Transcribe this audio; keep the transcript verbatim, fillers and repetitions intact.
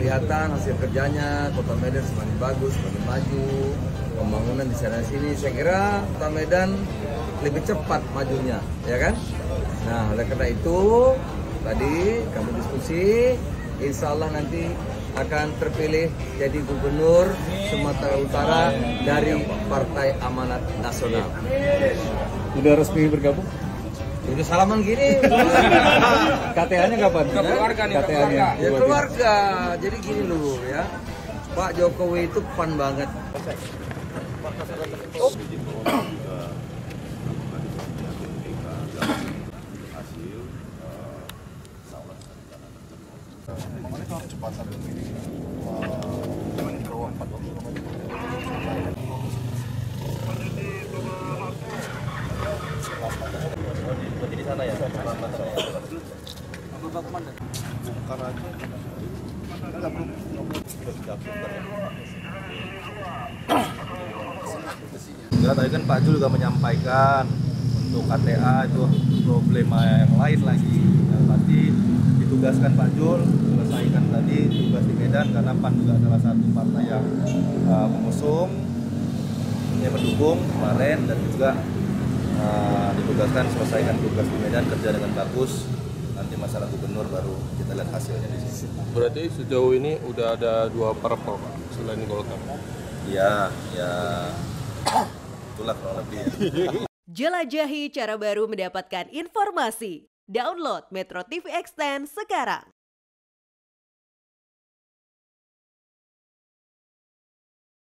kelihatan hasil kerjanya, Kota Medan semakin bagus, semakin maju, pembangunan di sana sini. Saya kira Kota Medan lebih cepat majunya, ya kan? Nah, oleh karena itu tadi kami diskusi, insya Allah nanti akan terpilih jadi gubernur Sumatera Utara dari Partai Amanat Nasional. Sudah resmi bergabung? Udah salaman gini. K T A-nya kapan? Keluarga nih, K T A-nya. Ya keluarga. Jadi gini loh ya. Pak Jokowi itu fun banget. Oh. Di sana ya, ya, tadi kan Pak Jul juga menyampaikan untuk K T A itu problema yang lain lagi. Yang pasti ditugaskan Pak Jul selesaikan tadi tugas di Medan karena P A N juga salah satu partai yang uh, mengusung, yang mendukung kemarin dan juga uh, ditugaskan selesaikan tugas di Medan, kerja dengan bagus. Nanti masalah gubernur baru kita lihat hasilnya di sini. Berarti sejauh ini udah ada dua parpol Pak selain Golkar. Iya, ya itulah kurang lebih. Ya. Jelajahi cara baru mendapatkan informasi. Download Metro T V Extend sekarang.